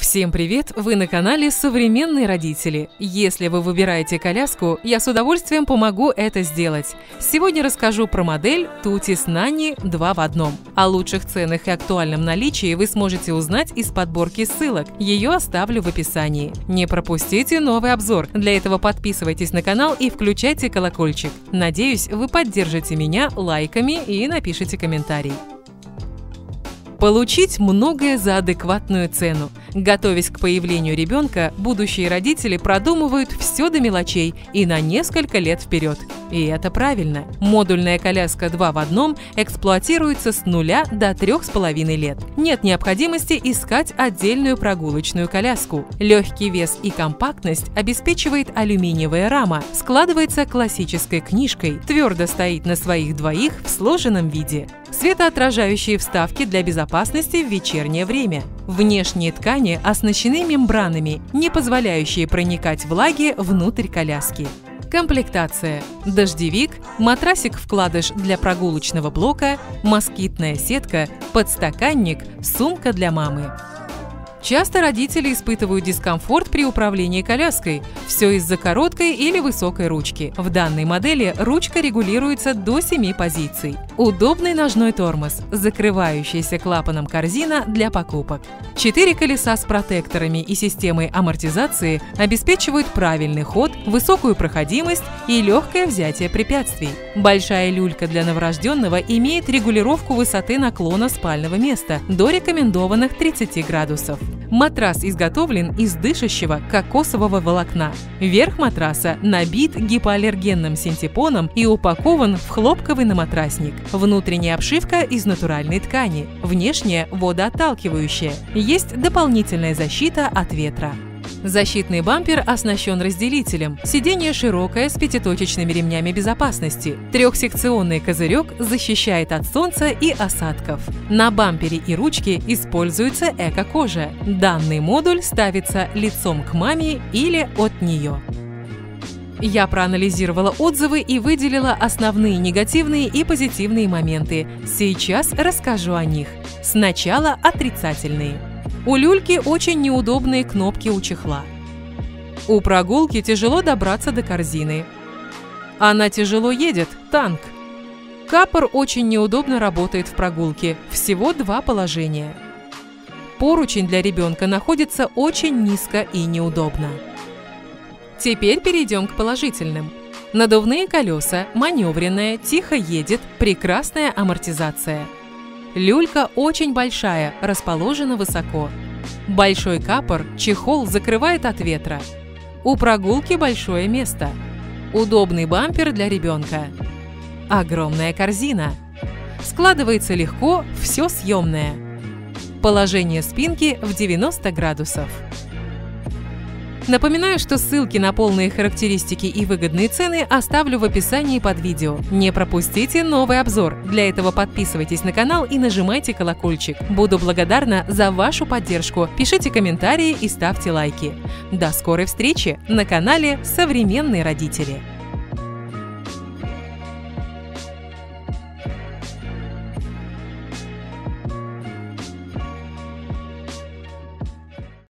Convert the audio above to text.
Всем привет! Вы на канале «Современные родители». Если вы выбираете коляску, я с удовольствием помогу это сделать. Сегодня расскажу про модель Tutis Nanny 2 в 1. О лучших ценах и актуальном наличии вы сможете узнать из подборки ссылок. Ее оставлю в описании. Не пропустите новый обзор. Для этого подписывайтесь на канал и включайте колокольчик. Надеюсь, вы поддержите меня лайками и напишите комментарий. Получить многое за адекватную цену. Готовясь к появлению ребенка, будущие родители продумывают все до мелочей и на несколько лет вперед. И это правильно. Модульная коляска 2 в 1 эксплуатируется с 0 до 3,5 лет. Нет необходимости искать отдельную прогулочную коляску. Легкий вес и компактность обеспечивает алюминиевая рама, складывается классической книжкой, твердо стоит на своих двоих в сложенном виде. Светоотражающие вставки для безопасности в вечернее время. Внешние ткани оснащены мембранами, не позволяющие проникать влаге внутрь коляски. Комплектация: дождевик, матрасик-вкладыш для прогулочного блока, москитная сетка, подстаканник, сумка для мамы. Часто родители испытывают дискомфорт при управлении коляской. Все из-за короткой или высокой ручки. В данной модели ручка регулируется до 7 позиций. Удобный ножной тормоз, закрывающаяся клапаном корзина для покупок. 4 колеса с протекторами и системой амортизации обеспечивают правильный ход, высокую проходимость и легкое взятие препятствий. Большая люлька для новорожденного имеет регулировку высоты наклона спального места до рекомендованных 30 градусов. Матрас изготовлен из дышащего кокосового волокна. Верх матраса набит гипоаллергенным синтепоном и упакован в хлопковый наматрасник. Внутренняя обшивка из натуральной ткани, внешняя водоотталкивающая. Есть дополнительная защита от ветра. Защитный бампер оснащен разделителем. Сиденье широкое с 5-точечными ремнями безопасности. Трехсекционный козырек защищает от солнца и осадков. На бампере и ручке используется эко-кожа. Данный модуль ставится лицом к маме или от нее. Я проанализировала отзывы и выделила основные негативные и позитивные моменты. Сейчас расскажу о них. Сначала отрицательные. У люльки очень неудобные кнопки у чехла. У прогулки тяжело добраться до корзины. Она тяжело едет, танк. Капор очень неудобно работает в прогулке, всего 2 положения. Поручень для ребенка находится очень низко и неудобно. Теперь перейдем к положительным. Надувные колеса, маневренная, тихо едет, прекрасная амортизация. Люлька очень большая, расположена высоко. Большой капор, чехол закрывает от ветра. У прогулки большое место. Удобный бампер для ребенка. Огромная корзина. Складывается легко, все съемное. Положение спинки в 90 градусов. Напоминаю, что ссылки на полные характеристики и выгодные цены оставлю в описании под видео. Не пропустите новый обзор. Для этого подписывайтесь на канал и нажимайте колокольчик. Буду благодарна за вашу поддержку. Пишите комментарии и ставьте лайки. До скорой встречи на канале «Современные родители».